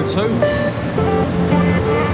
1202.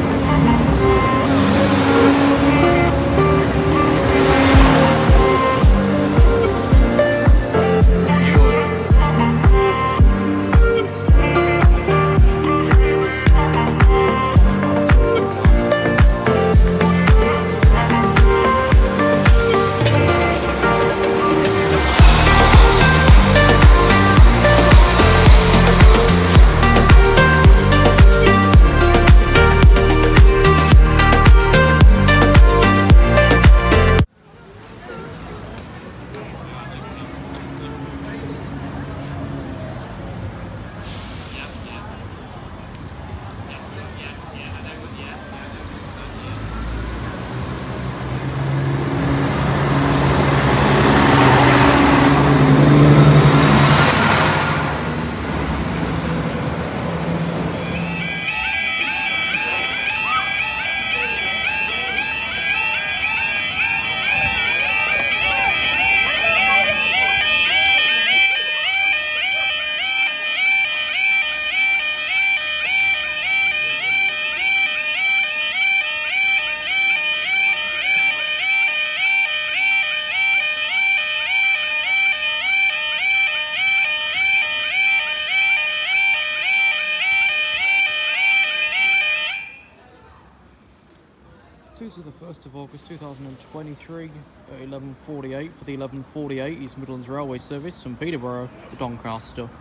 To the 1st of August 2023 at 11:48 for the 11:48 East Midlands Railway service from Peterborough to Doncaster.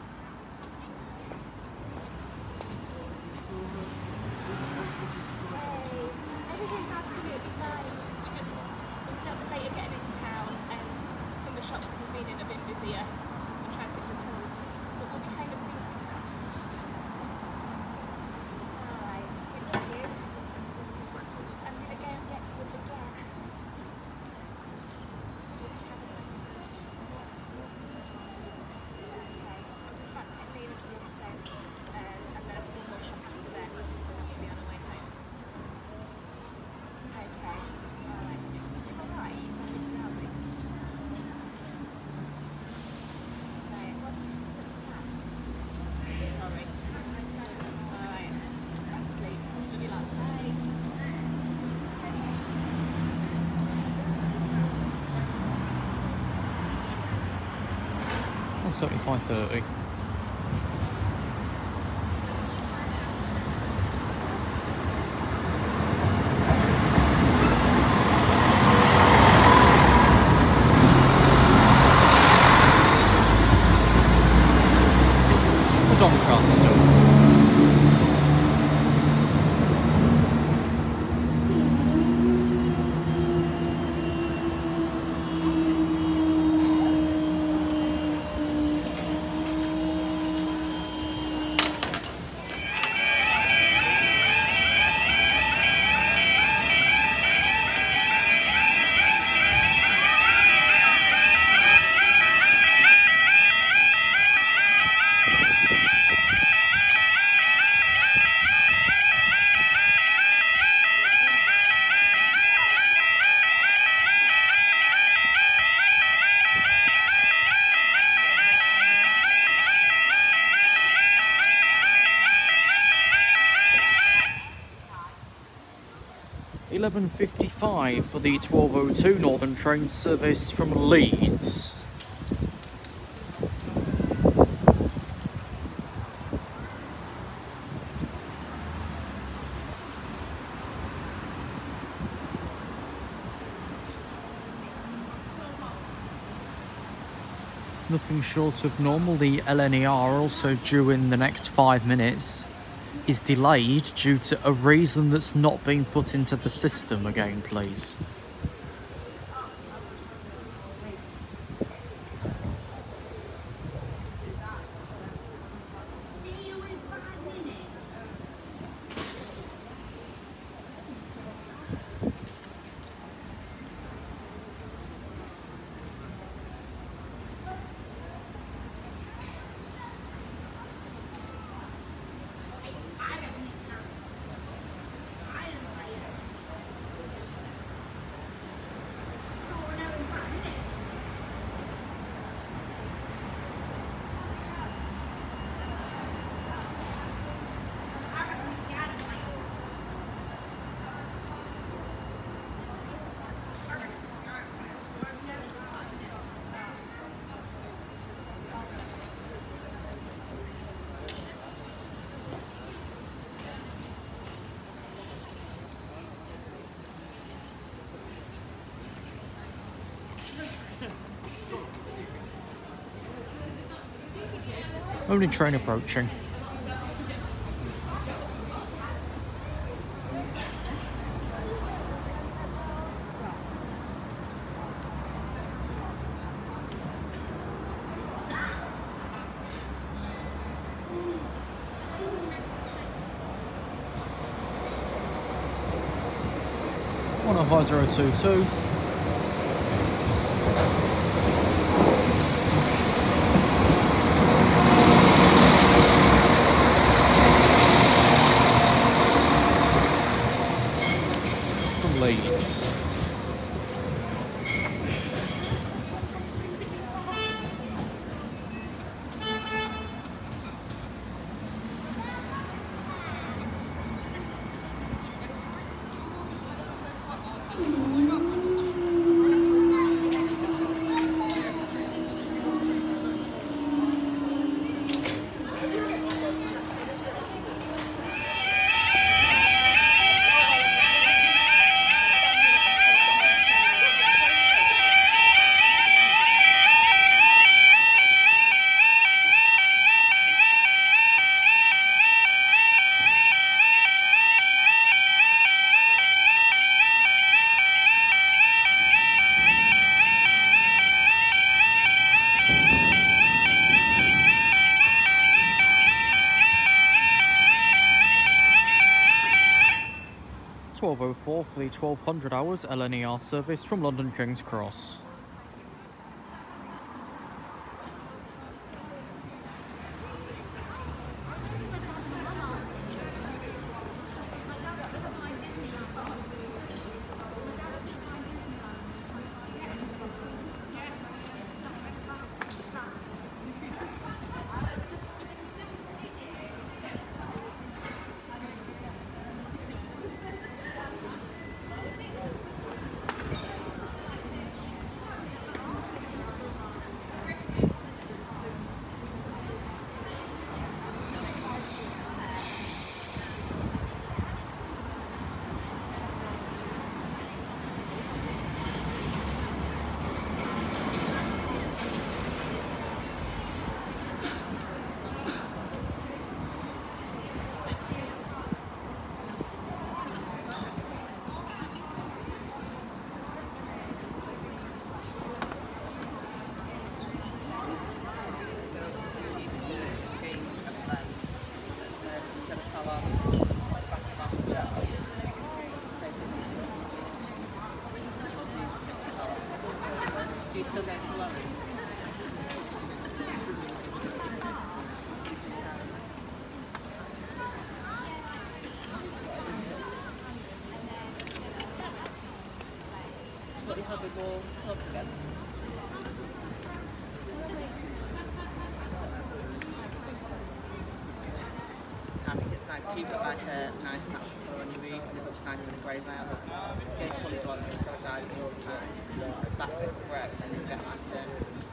Everything's absolutely fine. We're just a little bit later getting into town, and some of the shops that we've been in have been busier. We're trying to get to the tills, but we'll be home as soon as we can. Alright, thank you. I'm going to go and get with the dog. Just have a nice lunch. Okay, I'm just about to take Nina to Waterstones, and then we'll go shop after that, and then we'll be on our way home. Okay, alright. You're alright, you sound a bit drowsy. Right, what do you put in that? Sorry. Alright, back to sleep. Love you lots, bye. That's 75:30. Doncaster. 11:55 for the 12:02 Northern train service from Leeds. Nothing short of normal. The LNER, also due in the next 5 minutes, is delayed due to a reason that's not been put into the system again, please. Only train approaching. One on 5022. From Leeds. .1204 for the 1200 hours LNER service from London King's Cross. I think it's nice. You've got like a nice natural on your roof and it looks nice when it grows out. Go fully blonde and go down all the time. It's that bit of work and then you get like a...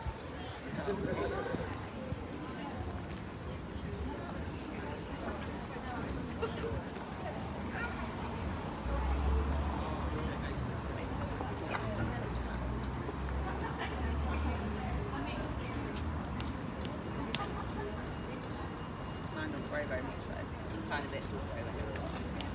Mine don't grow very much though. Tiny bit does grow like a lot.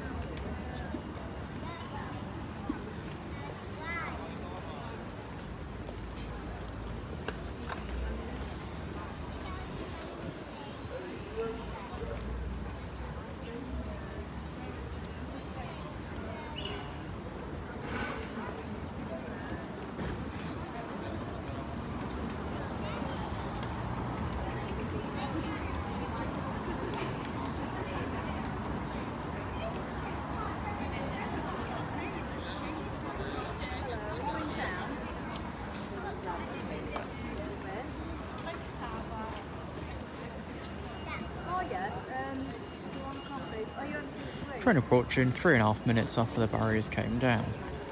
Train approaching 3.5 minutes after the barriers came down.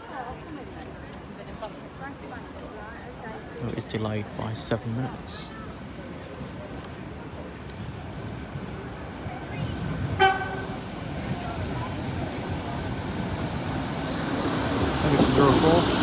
It was delayed by 7 minutes. Maybe it's 04.